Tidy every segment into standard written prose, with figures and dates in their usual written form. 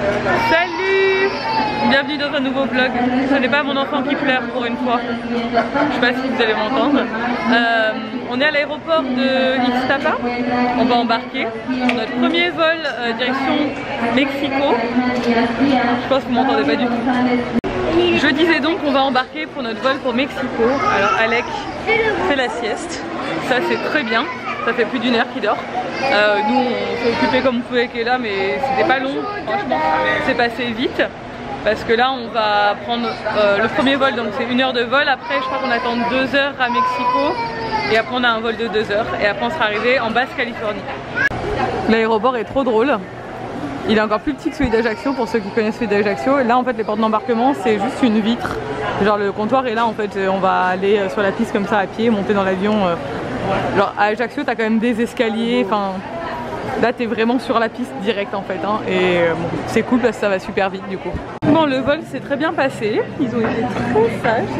Salut! Bienvenue dans un nouveau vlog. Ce n'est pas mon enfant qui pleure pour une fois. Je sais pas si vous allez m'entendre. On est à l'aéroport de Ixtapa. On va embarquer pour notre premier vol direction Mexico. Je pense que vous m'entendez pas du tout. Je disais donc qu'on va embarquer pour notre vol pour Mexico. Alors Alec fait la sieste. Ça c'est très bien. Ça fait plus d'une heure qu'il dort. Nous on s'est occupé comme on pouvait avec Ella, mais c'était pas long. Franchement, c'est passé vite. Parce que là on va prendre le premier vol, donc c'est 1 heure de vol. Après je crois qu'on attend 2 heures à Mexico. Et après on a un vol de 2 heures. Et après on sera arrivé en Basse-Californie. L'aéroport est trop drôle. Il est encore plus petit que celui d'Ajaccio pour ceux qui connaissent celui d'Ajaccio. Et là en fait les portes d'embarquement c'est juste une vitre. Genre le comptoir est là en fait. On va aller sur la piste comme ça à pied, monter dans l'avion. Genre à Ajaccio t'as quand même des escaliers. Enfin là t'es vraiment sur la piste direct en fait. Hein. Et bon, c'est cool parce que ça va super vite du coup. Bon, le vol s'est très bien passé. Ils ont été très sages.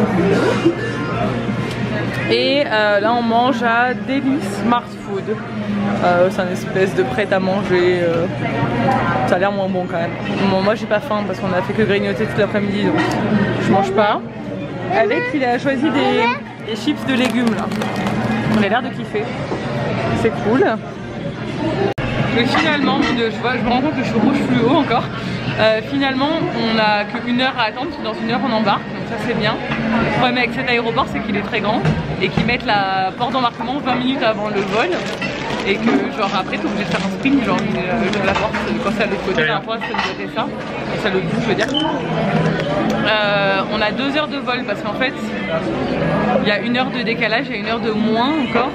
Et là on mange à Deli Smart Food. C'est un espèce de prêt à manger. Ça a l'air moins bon quand même. Bon, moi j'ai pas faim parce qu'on a fait que grignoter toute l'après-midi, donc je mange pas. Alec il a choisi des chips de légumes là. On a l'air de kiffer. C'est cool. Et finalement, je me rends compte que je suis rouge fluo encore. Finalement on n'a qu'1 heure à attendre. Dans 1 heure on embarque, donc ça c'est bien. Le problème avec cet aéroport c'est qu'il est très grand et qu'ils mettent la porte d'embarquement 20 minutes avant le vol. Et que genre après t'es obligé de faire un sprint, genre de la porte quand c'est à l'autre côté, la fois ça nous a fait ça, et c'est à l'autre bout je veux dire. On a 2 heures de vol parce qu'en fait il y a 1 heure de décalage, il y a 1 heure de moins encore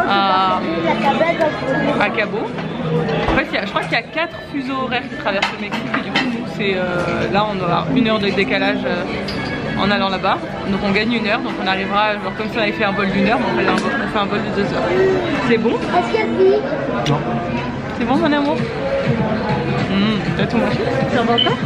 à Cabo. En fait je crois qu'il y a 4 fuseaux horaires qui traversent le Mexique et du coup c'est là on aura 1 heure de décalage en allant là-bas, donc on gagne 1 heure, donc on arrivera genre comme si on avait fait un vol d'1 heure, mais on fait un vol de 2 heures. C'est bon? Est-ce qu'il y a plus? Non. C'est bon mon amour? T'as tout mangé? Ça va encore?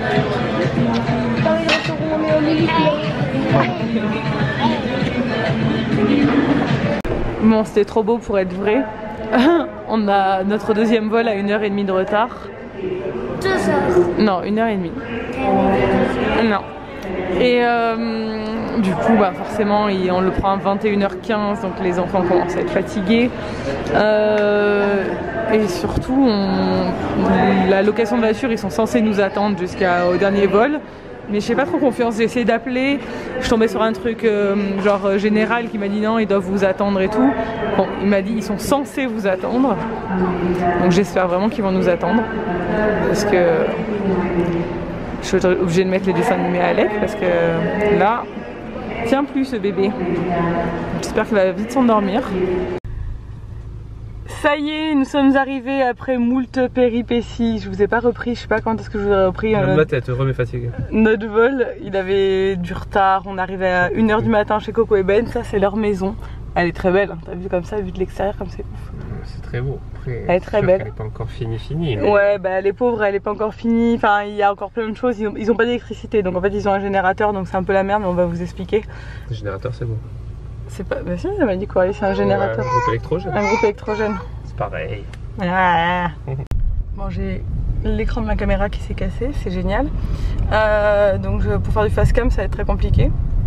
Bon, c'était trop beau pour être vrai. On a notre deuxième vol à 1h30 de retard. 2 heures? Non, 1h30. Non. Et du coup bah forcément on le prend à 21h15, donc les enfants commencent à être fatigués. Et surtout la location de voiture ils sont censés nous attendre jusqu'au dernier vol. Mais je n'ai pas trop confiance, j'ai essayé d'appeler, je tombais sur un truc genre général qui m'a dit non ils doivent vous attendre et tout. Bon il m'a dit ils sont censés vous attendre. Donc j'espère vraiment qu'ils vont nous attendre. Parce que je suis obligée de mettre les dessins animés à Alec parce que là, tient plus ce bébé. J'espère qu'il va vite s'endormir. Ça y est, nous sommes arrivés après moult péripéties. Je vous ai pas repris, je sais pas quand est-ce que je vous ai repris. Même ma tête, heureux mais fatigué. Notre vol, il avait du retard. On arrivait à 1 h du matin chez Coco et Ben. Ça, c'est leur maison. Elle est très belle. Hein. T'as vu comme ça, vu de l'extérieur, comme c'est ouf. C'est très beau. Après, elle est très belle. Elle n'est pas encore finie. Mais... Ouais, bah les pauvres, elle est pas encore finie. Enfin, il y a encore plein de choses. Ils ont pas d'électricité, donc en fait ils ont un générateur, donc c'est un peu la merde. Mais on va vous expliquer. Le générateur, c'est bon. C'est pas. Bah si, ça m'a dit quoi. C'est un générateur. Ouais, un groupe électrogène. Un groupe électrogène. C'est pareil. Ah. Bon, j'ai l'écran de ma caméra qui s'est cassé, c'est génial. Donc pour faire du fast cam, ça va être très compliqué.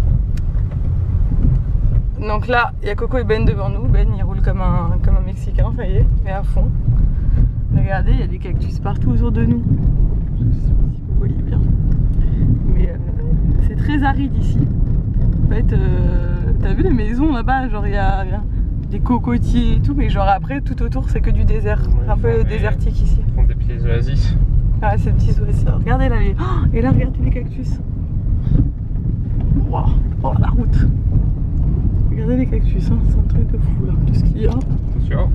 Donc là, il y a Coco et Ben devant nous. Ben, il roule comme un Mexicain, ça y est, mais à fond. Regardez, il y a des cactus partout autour de nous. Je sais pas si vous voyez bien. Mais c'est très aride ici. En fait, t'as vu les maisons là-bas, genre il y a des cocotiers et tout, mais genre après, tout autour, c'est que du désert. Ouais, un peu désertique ici. Prendre des petits oasis. Ah, ces petits oasis. Regardez là, et là, regardez les cactus. Waouh, oh, la route. Regardez les cactus, hein. C'est un truc de fou là, tout ce qu'il y a. Attention.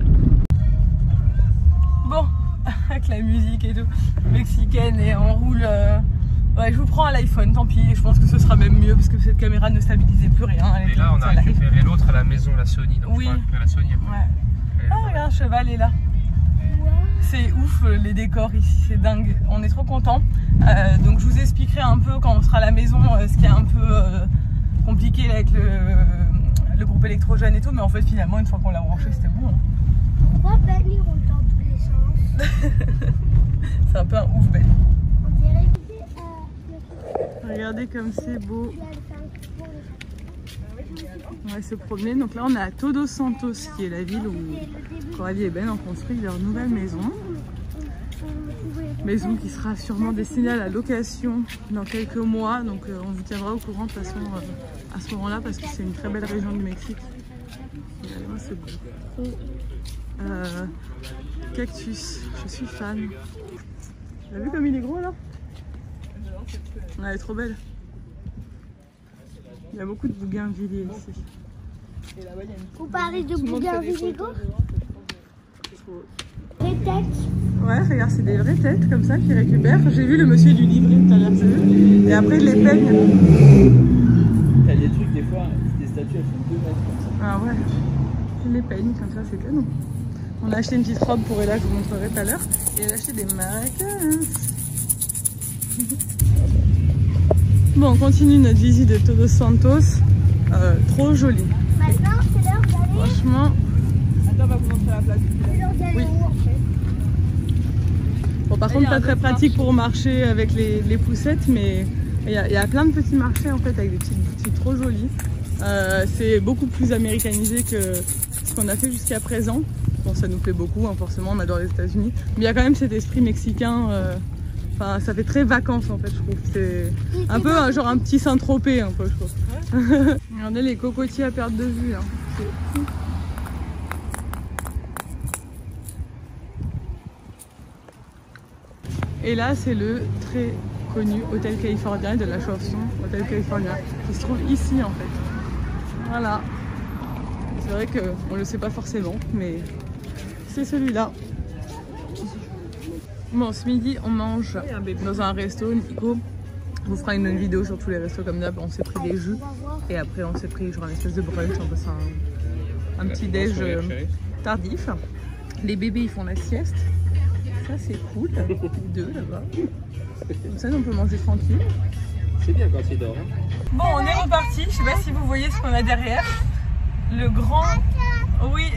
Bon, avec la musique et tout, mexicaine et on roule. Ouais, je vous prends à l'iPhone, tant pis, je pense que ce sera même mieux parce que cette caméra ne stabilisait plus rien. Et là, on a récupéré l'autre à la maison, la Sony. Donc oui. On va récupérer la Sony après. Ouais. Ah, regarde, un cheval est là. C'est ouf les décors ici, c'est dingue. On est trop contents. Donc je vous expliquerai un peu quand on sera à la maison ce qui est un peu compliqué avec le groupe électrogène et tout, mais en fait finalement une fois qu'on l'a branché c'était bon. Pourquoi Ben il roule dans tous les sens? C'est un peu un ouf Ben. Regardez comme c'est beau. On va se promener. Donc là, on est à Todos Santos, qui est la ville où Coralie et Ben ont construit leur nouvelle maison. Maison qui sera sûrement destinée à la location dans quelques mois. Donc on vous tiendra au courant de toute façon à ce moment-là, parce que c'est une très belle région du Mexique. Regardez-moi, c'est beau. Cactus, je suis fan. T'as vu comme il est gros là? Ouais, elle est trop belle. Il y a beaucoup de bougainvilliers ici. Vous parlez de bougainvilliers? Des têtes. Ouais, regarde, c'est des vraies têtes comme ça qui récupèrent. J'ai vu le monsieur du livret tout à l'heure, j'ai vu. Et après, ils les peignent. T'as des trucs, des fois, des statues, elles font 2 mètres comme ça. Ah ouais, ils les peignent comme ça, c'est canon. On a acheté une petite robe pour Ella, je vous montrerai tout à l'heure. Et elle a acheté des maracas. Bon, on continue notre visite de Todos Santos. Trop joli. Maintenant, c'est l'heure d'aller. Franchement. Attends, on va vous montrer la place. Oui. Bon, par contre, pas très pratique pour marcher avec les poussettes, mais il y a plein de petits marchés en fait avec des petites boutiques trop jolies. C'est beaucoup plus américanisé que ce qu'on a fait jusqu'à présent. Bon, ça nous plaît beaucoup, hein, forcément, on adore les États-Unis. Mais il y a quand même cet esprit mexicain. Enfin, ça fait très vacances en fait, je trouve. C'est un peu genre un petit Saint-Tropez, un peu, je trouve. Regardez les cocotiers à perte de vue, là. C'est fou. Et là, c'est le très connu Hôtel California de la chanson Hôtel California, qui se trouve ici en fait. Voilà. C'est vrai qu'on ne le sait pas forcément, mais c'est celui-là. Bon, ce midi, on mange dans un resto. Nico vous fera une vidéo sur tous les restos comme d'hab. On s'est pris des jus et après on s'est pris genre une espèce de brunch, on passe un petit déj tardif. Les bébés ils font la sieste. Ça c'est cool, les deux là-bas. Comme ça on peut manger tranquille. C'est bien quand il dort. Hein. Bon, on est reparti. Je sais pas si vous voyez ce qu'on a derrière. Le grand... Oui.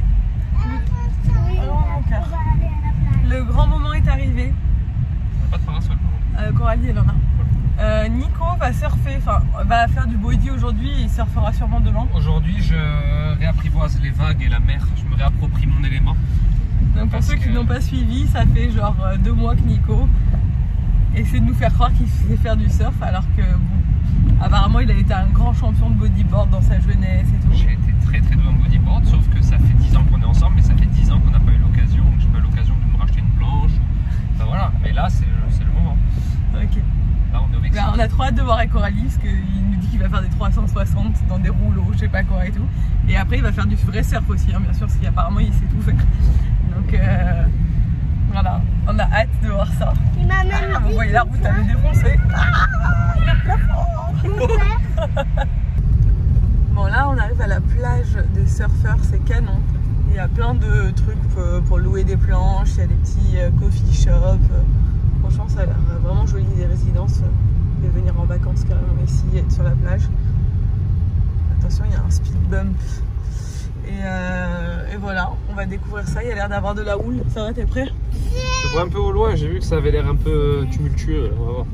Le grand moment est arrivé. On n'a pas de parasol. Coralie elle en a. Nico va surfer, enfin va faire du body aujourd'hui et il surfera sûrement demain. Aujourd'hui je réapprivoise les vagues et la mer, je me réapproprie mon élément. Donc pour ceux qui n'ont pas suivi, ça fait genre 2 mois que Nico essaie de nous faire croire qu'il sait faire du surf alors que bon, apparemment il a été un grand champion de bodyboard dans sa jeunesse et tout. J'ai été très doué en bodyboard, sauf que ça fait 10 ans qu'on est ensemble, mais ça fait 10 ans qu'on n'a pas eu l'occasion, donc j'ai pas eu l'occasion de me racheter une planche. Enfin voilà, mais là c'est le moment. Ok. Là on est au Mexique. On a trop hâte de voir avec Coralie parce qu'il nous dit qu'il va faire des 360 dans des rouleaux, je sais pas quoi et tout. Et après il va faire du vrai surf aussi, hein, bien sûr, parce qu'apparemment il sait tout faire. Donc voilà, on a hâte de voir ça. Il m'a même dit. Vous voyez la route, elle est défoncée. Bon là on arrive à la plage des surfeurs, c'est canon. Il y a plein de trucs pour louer des planches, il y a des petits coffee shops. Franchement ça a l'air vraiment joli, des résidences. Vous pouvez venir en vacances carrément ici, être sur la plage. Attention, il y a un speed bump. Et voilà, on va découvrir ça, il y a l'air d'avoir de la houle. Ça va, t'es prêt? Je vois un peu au loin, j'ai vu que ça avait l'air un peu tumultueux, on va voir.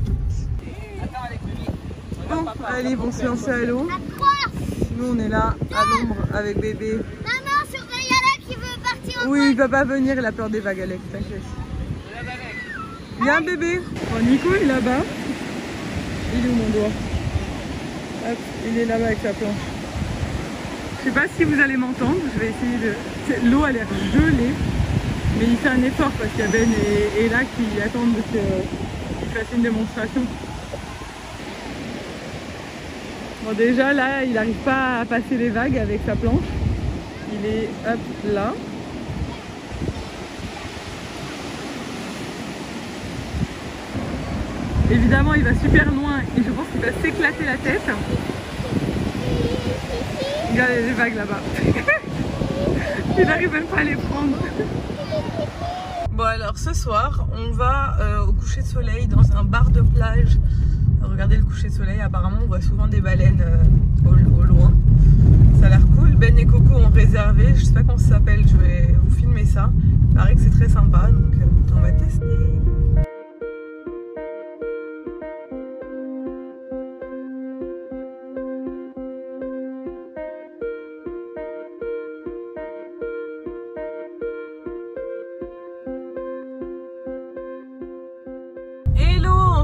Bon, allez, bon, se lancer à l'eau. Nous on est là, à l'ombre, avec bébé. Maman, surveille Alex qui veut partir en Oui, il va pas venir, il a peur des vagues, Alex, t'inquiète. Il y a un bébé. Bon, Nico il est là-bas. Il est où mon doigt? Hop, il est là-bas avec sa planche. Je sais pas si vous allez m'entendre, je vais essayer de... L'eau a l'air gelée, mais il fait un effort parce qu'il y a Ben et Ella qui attendent qu'il fasse une démonstration. Bon déjà là, il n'arrive pas à passer les vagues avec sa planche. Il est hop là. Évidemment, il va super loin et je pense qu'il va s'éclater la tête. Regardez les vagues là-bas. Il n'arrive même pas à les prendre. Bon alors ce soir, on va au coucher de soleil dans un bar de plage. Regardez le coucher de soleil, apparemment on voit souvent des baleines au loin. Ça a l'air cool. Ben et Coco ont réservé, je sais pas comment ça s'appelle, je vais vous filmer ça. Il paraît que c'est très sympa, donc on va tester.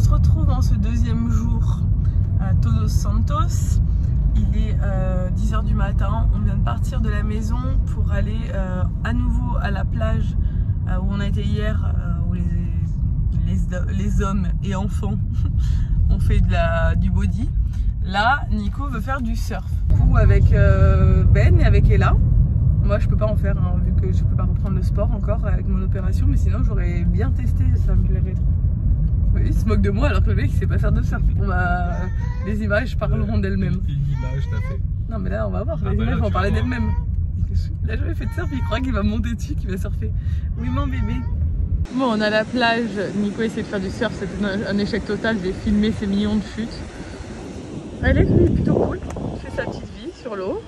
se retrouve en ce deuxième jour à Todos Santos. Il est 10 h du matin. On vient de partir de la maison pour aller à nouveau à la plage où on a été hier, où les hommes et enfants ont fait du body. Là, Nico veut faire du surf. Du coup, avec Ben et avec Ella. Moi, je peux pas en faire, hein, vu que je peux pas reprendre le sport encore avec mon opération. Mais sinon, j'aurais bien testé, ça me plairait trop. Oui, il se moque de moi alors que le mec il sait pas faire de surf. Bon bah, les images parleront d'elles-mêmes. Une image, t'as fait. Non mais là on va voir, les images vont parler d'elles-mêmes. Il a jamais fait de surf, il croit qu'il va monter dessus, qu'il va surfer. Oui mon bébé. Bon, on a la plage, Nico essaie de faire du surf, c'était un échec total, j'ai filmé ces millions de chutes. Alex lui est plutôt cool, il fait sa petite vie sur l'eau.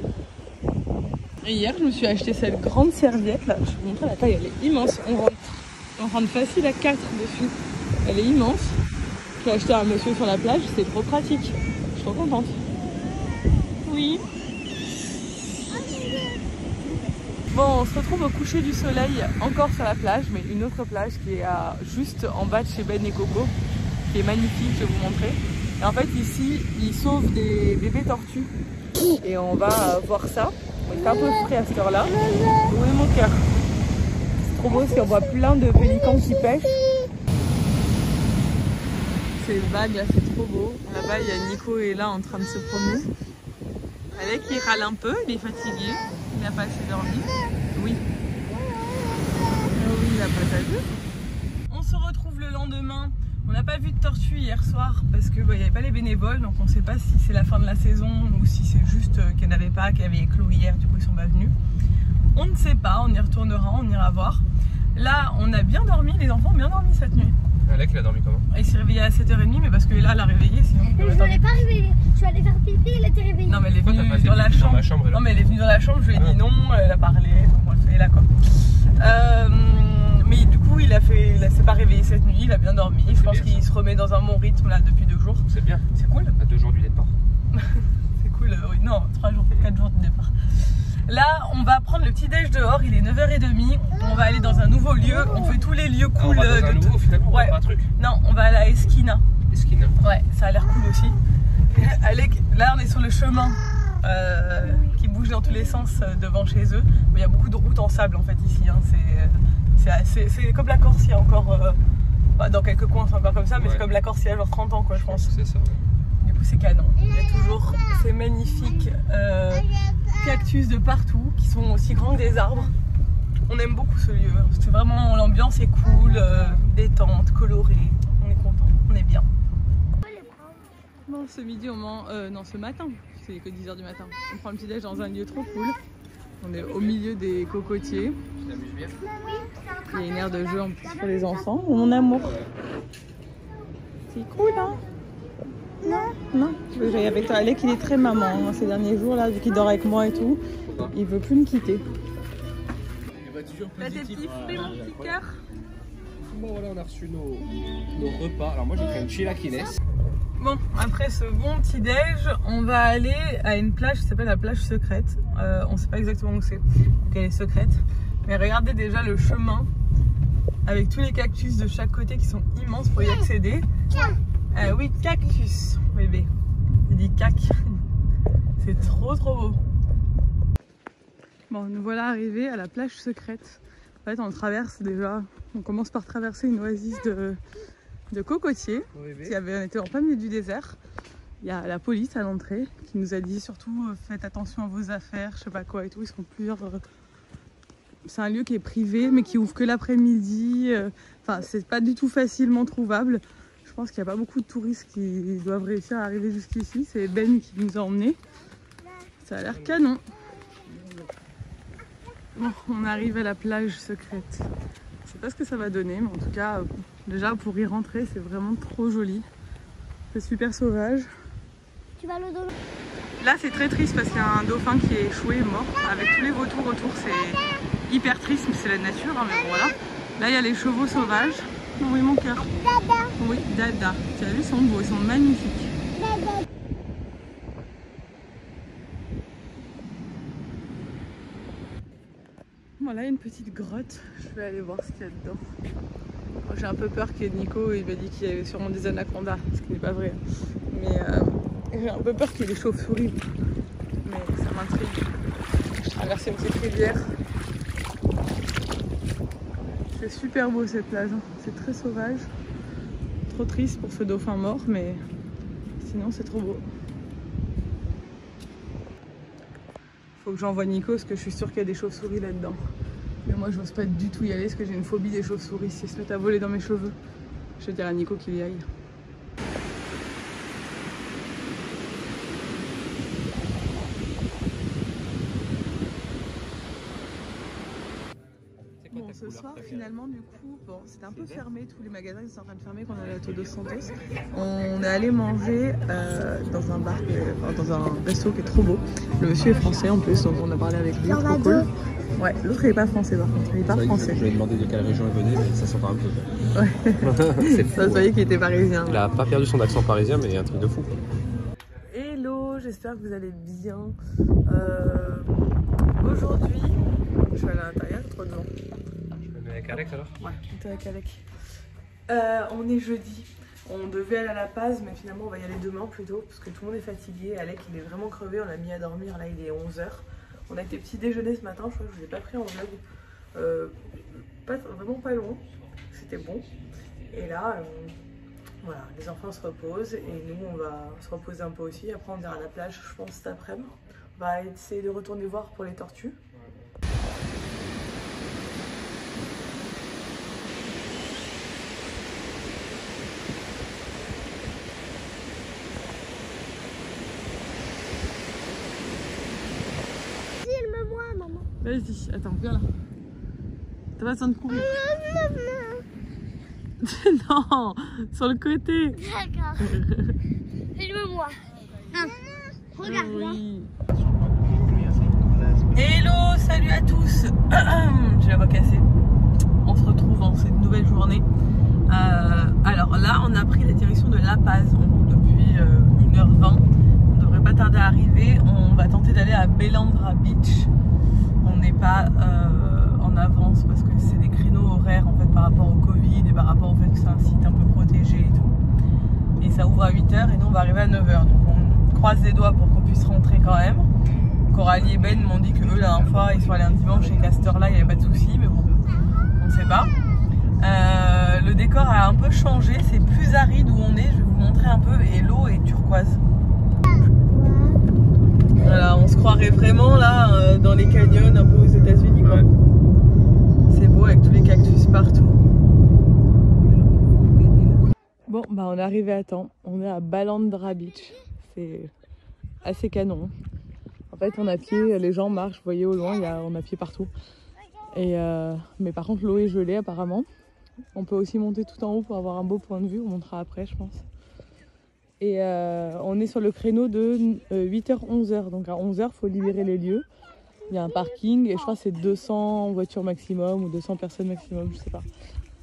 Et hier je me suis acheté cette grande serviette là, je vais vous montrer la taille, elle est immense. On rentre facile à 4 dessus. Elle est immense. Je l'ai acheté à un monsieur sur la plage, c'est trop pratique. Je suis trop contente. Oui. Bon, on se retrouve au coucher du soleil encore sur la plage, mais une autre plage qui est juste en bas de chez Ben et Coco, qui est magnifique, je vais vous montrer. Et en fait ici, ils sauvent des bébés tortues. Et on va voir ça. Il fait un peu frais à cette heure-là. Où est mon cœur? C'est trop beau parce qu'on voit plein de pélicans qui pêchent. C'est vague, c'est trop beau. Là-bas, il y a Nico et là en train de se promener. Alec, il râle un peu, il est fatigué. Il n'a pas assez dormi. Oui. Oui, il n'a pas assez. On se retrouve le lendemain. On n'a pas vu de tortue hier soir parce qu'il n'y avait pas les bénévoles. Donc on ne sait pas si c'est la fin de la saison ou si c'est juste qu'il n'y en avait pas, qu'il y avait éclos hier, du coup ils sont pas venus. On ne sait pas, on y retournera, on ira voir. Là, on a bien dormi, les enfants ont bien dormi cette nuit. Alec, il a dormi comment? Il s'est réveillé à 7h30, mais parce que là, elle a réveillé. Sinon, Je ne l'ai pas réveillée. Je suis allée faire pipi, elle était réveillée. non, mais elle est venue dans la chambre. Non, mais elle est venue dans la chambre, je lui ai dit non, elle a parlé. Donc, elle est là quoi. Mais du coup, il s'est pas réveillé cette nuit, il a bien dormi. Je pense qu'il se remet dans un bon rythme là depuis 2 jours. C'est bien. C'est cool. À 2 jours du départ. C'est cool, oui. Non, 3 jours, 4 jours de départ. Là, on va prendre le petit déj dehors, il est 9h30. On va aller dans un nouveau lieu. On fait tous les lieux cool. On va dans un nouveau, finalement, ouais. on va un truc. Non, on va à la Esquina. Esquina. Ouais, ça a l'air cool aussi. Alec, là, on est sur le chemin qui bouge dans tous les sens devant chez eux. Il y a beaucoup de routes en sable en fait ici. Hein. C'est comme la Corse, il y a encore. Dans quelques coins, c'est encore comme ça, mais ouais. C'est comme la Corse il y a genre 30 ans, quoi, je pense. C'est ça, ouais. Du coup, c'est canon. Il y a toujours ces magnifiques cactus de partout qui sont aussi grands que des arbres. On aime beaucoup ce lieu. C'est vraiment, l'ambiance est cool, détente, colorée. On est content, on est bien. Bon, ce midi, non, ce matin, c'est que 10 h du matin. On prend le petit déj dans un lieu trop cool. On est au milieu des cocotiers. Tu t'amuses bien? Il y a une aire de jeu en plus pour les enfants. Mon amour. C'est cool, hein? Non, je vais jouer avec toi. Alec, il est très maman hein, ces derniers jours là, vu qu'il dort avec moi et tout. Il veut plus me quitter. Là, tes petits fruits, mon petit cœur. Bon, voilà, on a reçu nos repas. Alors, moi, j'ai pris une chilaquines. Bon, après ce bon petit déj, on va aller à une plage qui s'appelle la plage secrète. On sait pas exactement où c'est, donc elle est secrète. Mais regardez déjà le chemin avec tous les cactus de chaque côté qui sont immenses pour y accéder. Oui, cactus, bébé. Il dit cac. C'est trop beau. Bon, nous voilà arrivés à la plage secrète. En fait, on traverse déjà. On commence par traverser une oasis de cocotiers. On était en plein milieu du désert. Il y a la police à l'entrée qui nous a dit surtout faites attention à vos affaires, je sais pas quoi et tout. Ils sont plusieurs. C'est un lieu qui est privé mais qui ouvre que l'après-midi. Enfin, c'est pas du tout facilement trouvable. Je pense qu'il n'y a pas beaucoup de touristes qui doivent réussir à arriver jusqu'ici. C'est Ben qui nous a emmenés. Ça a l'air canon. Bon, on arrive à la plage secrète. Je sais pas ce que ça va donner, mais en tout cas, déjà pour y rentrer, c'est vraiment trop joli. C'est super sauvage. Tu vas le donner. Là, c'est très triste parce qu'il y a un dauphin qui est échoué, mort. Avec tous les vautours autour, c'est hyper triste, mais c'est la nature, hein, mais bon, voilà. Là, il y a les chevaux sauvages. Oh, oui, mon cœur. Dada. Oui, dada. Tu as vu, ils sont beaux, ils sont magnifiques. Dada. Voilà, une petite grotte. Je vais aller voir ce qu'il y a dedans. J'ai un peu peur que Nico il m'a dit qu'il y avait sûrement des anacondas, ce qui n'est pas vrai. Mais j'ai un peu peur qu'il y ait des chauves-souris. Mais ça m'intrigue. Je traverse une petite rivière. C'est super beau cette plage, hein. C'est très sauvage. Trop triste pour ce dauphin mort, mais sinon c'est trop beau. Faut que j'envoie Nico parce que je suis sûre qu'il y a des chauves-souris là-dedans. Mais moi je n'ose pas du tout y aller parce que j'ai une phobie des chauves-souris. Si elles se mettent à voler dans mes cheveux, je vais dire à Nico qu'il y aille. Bon, ce soir finalement du coup, bon c'était un peu fermé, tous les magasins ils sont en train de fermer quand on est à Todos Santos. On est allé manger dans un bar, dans un resto qui est trop beau. Le monsieur est français en plus, donc on a parlé avec lui, trop cool. Ouais, l'autre il est pas français par contre, il est pas français. Je lui ai demandé de quelle région il venait, mais ça s'entend un peu. Ouais. C'est fou. Ça se voyait qu'il était parisien. Il a pas perdu son accent parisien, mais un truc de fou. Hello, j'espère que vous allez bien. Aujourd'hui, je suis allée à l'intérieur, trop de vent. Je me mets avec Alex alors? Ouais, on est avec Alec. On est jeudi. On devait aller à La Paz, mais finalement on va y aller demain plutôt, parce que tout le monde est fatigué. Alec il est vraiment crevé, on l'a mis à dormir, là il est 11h. On a été petit déjeuner ce matin, je crois que je vous ai pas pris en vlog. Vraiment pas loin, c'était bon. Et là, voilà, les enfants se reposent et nous on va se reposer un peu aussi. Après on ira à la plage, je pense, cet après-midi. On va essayer de retourner voir pour les tortues. Filme-moi, maman. Vas-y, attends, viens là. T'as pas besoin de courir. Non, sur le côté. D'accord. Filme-moi. Regarde-moi. Oui. Hello, salut à tous. J'ai la voix cassée. On se retrouve en cette nouvelle journée. Alors là, on a pris la direction de La Paz. On roule depuis 1h20. On devrait pas tarder à arriver. On va tenter d'aller à Belandra Beach. On n'est pas en avance parce que c'est des créneaux horaires en fait par rapport au Covid et par rapport au fait que c'est un site un peu protégé et tout. Et ça ouvre à 8h et nous on va arriver à 9h. Donc on croise les doigts pour qu'on puisse rentrer quand même. Coralie et Ben m'ont dit que eux la dernière fois ils sont allés un dimanche et qu'à cette heure là il n'y avait pas de souci, mais bon, on ne sait pas. Le décor a un peu changé, c'est plus aride où on est, je vais vous montrer un peu, et l'eau est turquoise. Voilà, on se croirait vraiment là dans les canyons un peu aux États-Unis quoi. C'est beau avec tous les cactus partout. Bon, bah on est arrivé à temps, on est à Belandra Beach, c'est assez canon. En fait on a pied, les gens marchent, vous voyez au loin, on a pied partout. Et mais par contre l'eau est gelée apparemment. On peut aussi monter tout en haut pour avoir un beau point de vue, on montera après je pense. Et on est sur le créneau de 8h-11h, donc à 11h il faut libérer les lieux. Il y a un parking et je crois que c'est 200 voitures maximum ou 200 personnes maximum, je sais pas.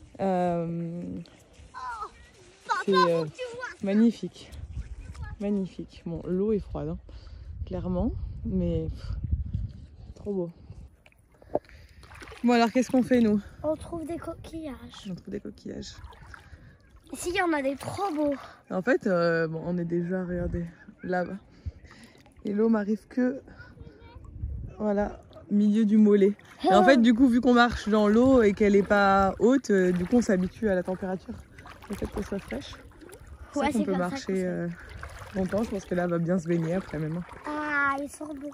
C'est magnifique, magnifique. Bon, l'eau est froide, hein, clairement, mais trop beau. Bon alors qu'est-ce qu'on fait nous? On trouve des coquillages. On trouve des coquillages. Ici, il y en a des trop beaux. En fait, bon, on est déjà, regardez, là-bas. Et l'eau m'arrive que, voilà, milieu du mollet. Et en fait, du coup, vu qu'on marche dans l'eau et qu'elle n'est pas haute, du coup, on s'habitue à la température. Le fait qu'elle soit fraîche. C'est Ouais, ça qu'on peut marcher longtemps. Je pense que là, elle va bien se baigner après même. Ah, ils sont beaux.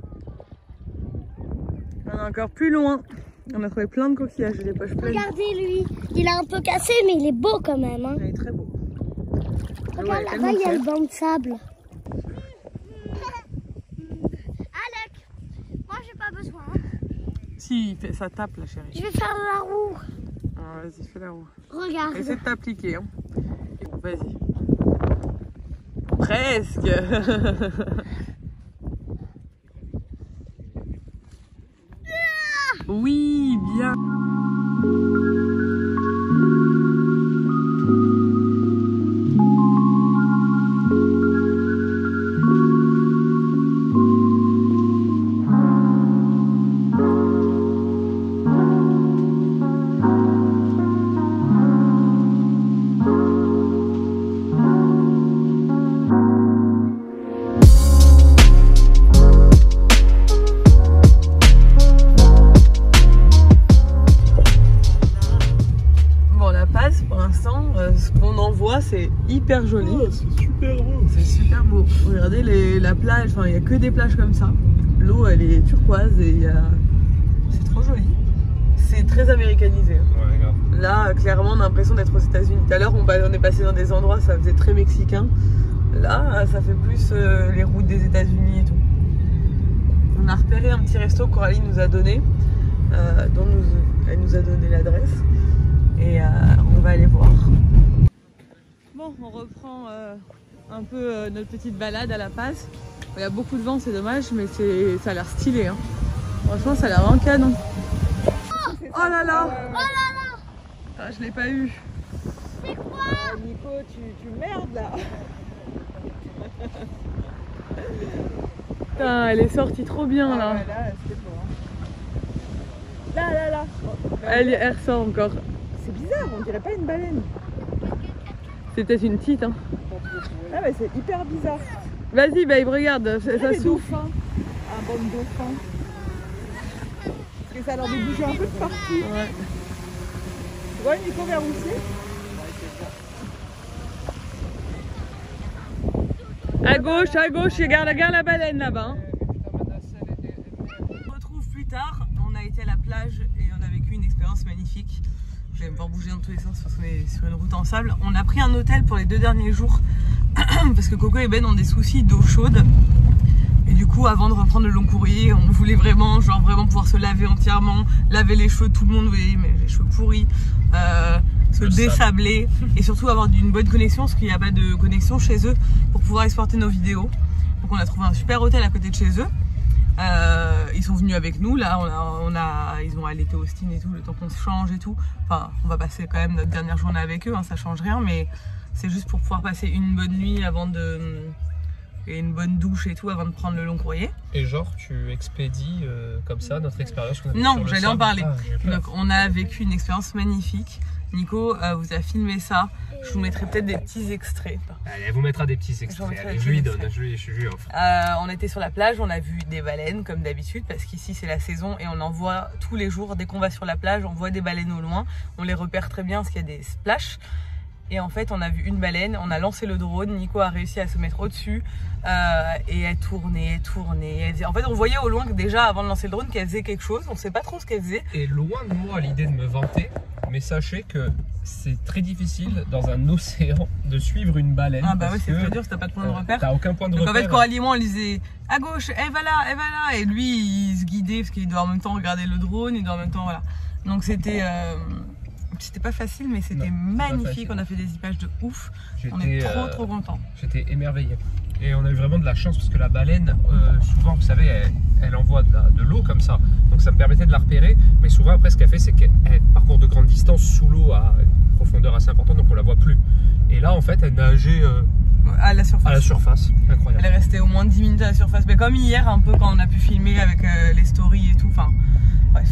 On est encore plus loin. On a trouvé plein de coquillages et des poches pleines. Regardez lui, il est un peu cassé, mais il est beau quand même. Hein. Il est très beau. Regarde là-bas, il y a le banc de sable. Alec, moi j'ai pas besoin. Hein. Si, ça tape là, chérie. Je vais faire la roue. Ah, vas-y, fais la roue. Regarde. Essaie de t'appliquer. Hein. Vas-y. Presque. Oui, bien. qu'on en voit, c'est hyper joli. Oh, c'est super beau. C'est super beau. Regardez la plage, enfin il n'y a que des plages comme ça. L'eau elle est turquoise et c'est trop joli. C'est très américanisé. Ouais, grave. Là, clairement, on a l'impression d'être aux États-Unis. Tout à l'heure, on est passé dans des endroits, ça faisait très mexicain. Là, ça fait plus les routes des États-Unis et tout. On a repéré un petit resto que Coralie nous a donné, dont elle nous a donné l'adresse. Et on va aller voir. Bon, on reprend un peu notre petite balade à La Paz. Il y a beaucoup de vent, c'est dommage, mais ça a l'air stylé. Hein. Franchement, ça a l'air vraiment canon. Oh là là! Oh là là! Ah, je l'ai pas eu. C'est quoi? Nico, tu merdes là. Putain, elle est sortie trop bien là. Là. Elle ressort encore. C'est bizarre, on dirait pas une baleine. C'est peut-être une petite. Hein. Ah mais c'est hyper bizarre. Vas-y, babe, regarde, ça souffle. Un bon dauphin. Parce que ça a l'air de bouger un peu de partout. Ouais. Tu vois Nico vers où c'est? À gauche, regarde la baleine là-bas. Hein. On se retrouve plus tard. On a été à la plage et on a vécu une expérience magnifique. Je vais me voir bouger dans tous les sens parce qu'on est sur une route en sable. On a pris un hôtel pour les 2 derniers jours parce que Coco et Ben ont des soucis d'eau chaude. Et du coup, avant de reprendre le long courrier, on voulait vraiment pouvoir se laver entièrement, laver les cheveux, tout le monde voulait les cheveux pourris, se désabler et surtout avoir une bonne connexion parce qu'il n'y a pas de connexion chez eux pour pouvoir exporter nos vidéos. Donc on a trouvé un super hôtel à côté de chez eux. Ils sont venus avec nous, là ils ont allaité Austin et tout, le temps qu'on se change et tout. Enfin, on va passer quand même notre dernière journée avec eux, hein, ça change rien, mais c'est juste pour pouvoir passer une bonne nuit et une bonne douche et tout avant de prendre le long courrier. Et genre tu expédies comme ça notre expérience qu'on a Non, sur le j'allais en sable. parler. Ah, donc on a vécu une expérience magnifique. Nico vous a filmé ça. Je vous mettrai peut-être des petits extraits. Allez, elle vous mettra des petits J'en extraits. mettrai Allez, des je lui petits donne, extraits. je lui offre. On était sur la plage, on a vu des baleines comme d'habitude parce qu'ici c'est la saison et on en voit tous les jours. Dès qu'on va sur la plage, on voit des baleines au loin. On les repère très bien parce qu'il y a des splashes. Et en fait, on a vu une baleine, on a lancé le drone, Nico a réussi à se mettre au-dessus et elle tournait. En fait, on voyait au loin que déjà avant de lancer le drone qu'elle faisait quelque chose, on ne sait pas trop ce qu'elle faisait. Et loin de moi l'idée de me vanter, mais sachez que c'est très difficile dans un océan de suivre une baleine. Ah bah oui, c'est très dur si t'as pas de point de repère. T'as aucun point de Donc repère. en fait, Coralie et moi, on lui disait à gauche, elle va là. Et lui, il se guidait parce qu'il doit en même temps regarder le drone, il doit en même temps, voilà. Donc c'était pas facile, mais c'était magnifique. On a fait des images de ouf. On est trop contents. J'étais émerveillé. Et on a eu vraiment de la chance parce que la baleine, souvent, vous savez, elle envoie de l'eau comme ça. Donc ça me permettait de la repérer. Mais souvent, après, ce qu'elle fait, c'est qu'elle parcourt de grandes distances sous l'eau à une profondeur assez importante, donc on la voit plus. Et là, en fait, elle nageait à la surface. à la surface. Incroyable. Elle est restée au moins 10 minutes à la surface. Mais comme hier, un peu quand on a pu filmer avec les stories et tout. Enfin, bref.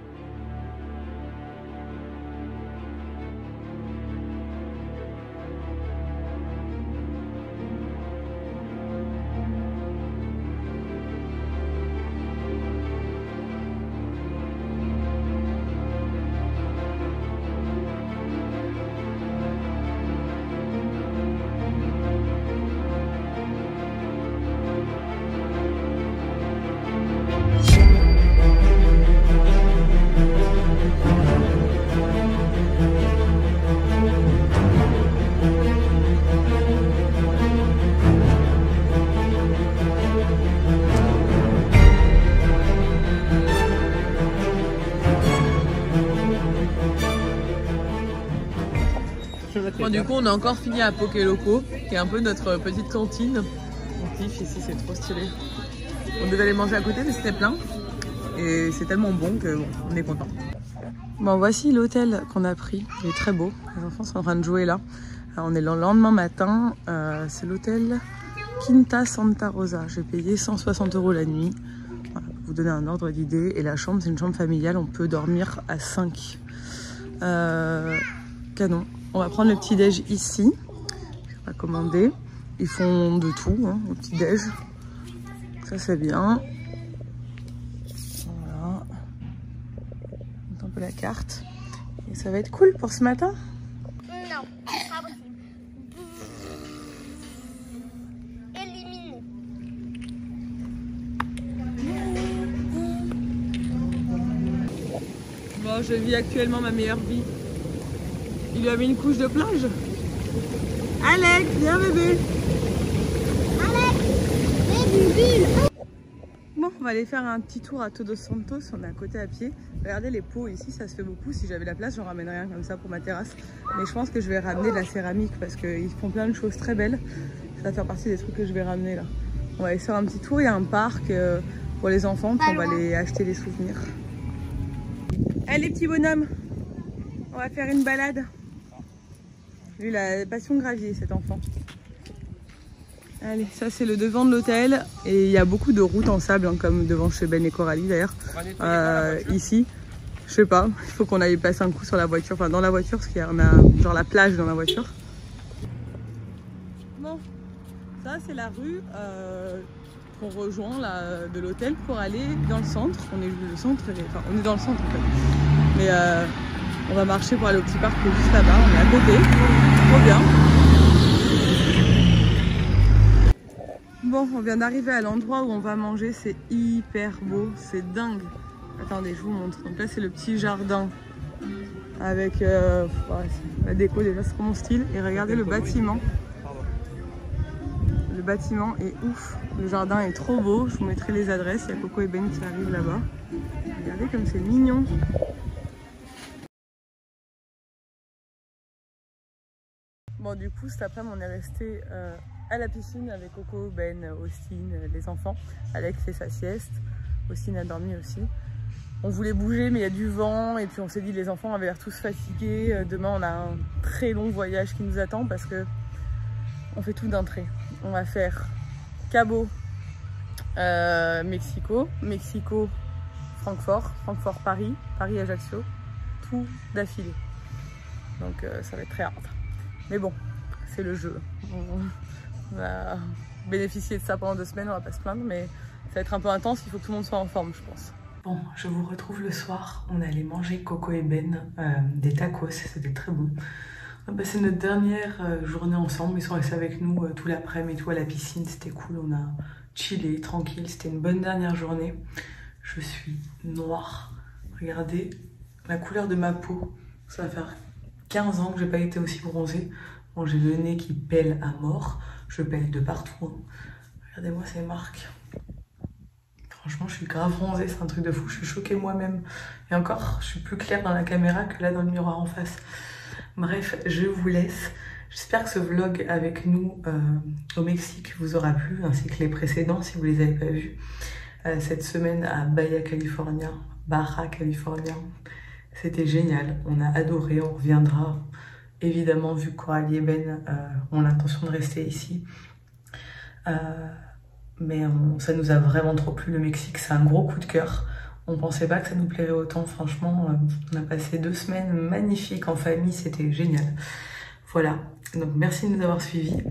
Bon, du coup, on a encore fini à Poké Loco, qui est un peu notre petite cantine. On kiffe ici, c'est trop stylé. On devait aller manger à côté, mais c'était plein. Et c'est tellement bon que bon, on est content. Bon, voici l'hôtel qu'on a pris. Il est très beau. Les enfants sont en train de jouer là. Alors, on est le lendemain matin. C'est l'hôtel Quinta Santa Rosa. J'ai payé 160 € la nuit. Voilà, pour vous donner un ordre d'idée. Et la chambre, c'est une chambre familiale. On peut dormir à 5. Canon. On va prendre le petit-déj ici. On va commander. Ils font de tout hein, au petit-déj. Ça, c'est bien. Voilà. On met un peu la carte. Et ça va être cool pour ce matin. Non, pas possible. Bon, je vis actuellement ma meilleure vie. Il lui a mis une couche de plage. Alec, viens bébé. Bon, on va aller faire un petit tour à Todos Santos, on est à côté à pied. Regardez les pots ici, ça se fait beaucoup. Si j'avais la place, j'en ramènerais un comme ça pour ma terrasse. Mais je pense que je vais ramener de la céramique parce qu'ils font plein de choses très belles. Ça va faire partie des trucs que je vais ramener là. On va aller faire un petit tour, il y a un parc pour les enfants, puis on va aller acheter des souvenirs. Allez petits bonhommes, on va faire une balade. Lui, il a passion gravier cet enfant. Allez, ça c'est le devant de l'hôtel et il y a beaucoup de routes en sable, hein, comme devant chez Ben et Coralie d'ailleurs. Ici, je sais pas, il faut qu'on aille passer un coup sur la voiture, enfin dans la voiture parce qu'on a genre la plage dans la voiture. Bon, ça c'est la rue qu'on rejoint là, de l'hôtel pour aller dans le centre. On est dans le centre en fait. Mais on va marcher pour aller au petit parc qui est juste là-bas, on est à côté, trop bien. Bon, on vient d'arriver à l'endroit où on va manger, c'est hyper beau, c'est dingue. Attendez, je vous montre. Donc là, c'est le petit jardin avec la déco, déjà c'est mon style. Et regardez le bâtiment. Le bâtiment est ouf. Le jardin est trop beau. Je vous mettrai les adresses. Il y a Coco et Ben qui arrivent là-bas. Regardez comme c'est mignon. Bon, du coup, cet après-midi, on est resté à la piscine avec Coco, Ben, Austin, les enfants. Alex fait sa sieste. Austin a dormi aussi. On voulait bouger, mais il y a du vent. Et puis, on s'est dit, les enfants avaient l'air tous fatigués. Demain, on a un très long voyage qui nous attend parce que on fait tout d'un trait. On va faire Cabo, Mexico, Mexico, Francfort, Francfort, Paris, Paris, Ajaccio. Tout d'affilée. Donc, ça va être très hard. Mais bon, c'est le jeu. On va bénéficier de ça pendant 2 semaines, on va pas se plaindre, mais ça va être un peu intense, il faut que tout le monde soit en forme, je pense. Bon, je vous retrouve le soir. On est allé manger Coco et Ben des tacos, c'était très bon. On a passé notre dernière journée ensemble, ils sont restés avec nous tout l'après-midi et tout à la piscine, c'était cool, on a chillé, tranquille, c'était une bonne dernière journée. Je suis noire, regardez la couleur de ma peau, ça va faire 15 ans que j'ai pas été aussi bronzée. Bon, j'ai le nez qui pèle à mort. Je pèle de partout. Hein. Regardez-moi ces marques. Franchement, je suis grave bronzée. C'est un truc de fou. Je suis choquée moi-même. Et encore, je suis plus claire dans la caméra que là dans le miroir en face. Bref, je vous laisse. J'espère que ce vlog avec nous au Mexique vous aura plu, ainsi que les précédents si vous les avez pas vus. Cette semaine à Baja California, c'était génial, on a adoré, on reviendra. Évidemment, vu que Coralie et Ben ont l'intention de rester ici. Mais ça nous a vraiment trop plu, le Mexique, c'est un gros coup de cœur. On pensait pas que ça nous plairait autant, franchement. On a passé 2 semaines magnifiques en famille, c'était génial. Voilà, donc merci de nous avoir suivis.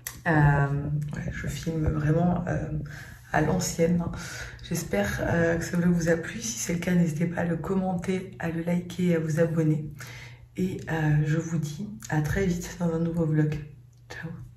Je filme vraiment à l'ancienne. J'espère que ça vous a plu. Si c'est le cas, n'hésitez pas à le commenter, à le liker et à vous abonner. Et je vous dis à très vite dans un nouveau vlog. Ciao!